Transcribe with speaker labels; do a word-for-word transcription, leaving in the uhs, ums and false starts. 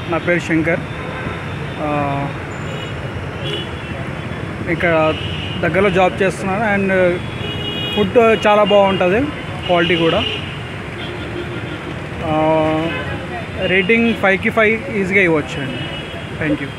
Speaker 1: నా పేరు శంకర్. ఇక్కడ దగ్గరలో జాబ్ చేస్తున్నాను. అండ్ ఫుడ్ చాలా బాగుంటుంది, క్వాలిటీ కూడా. రేటింగ్ ఫైవ్కి ఫైవ్ ఈజీగా ఇవ్వచ్చు అండి. Thank you.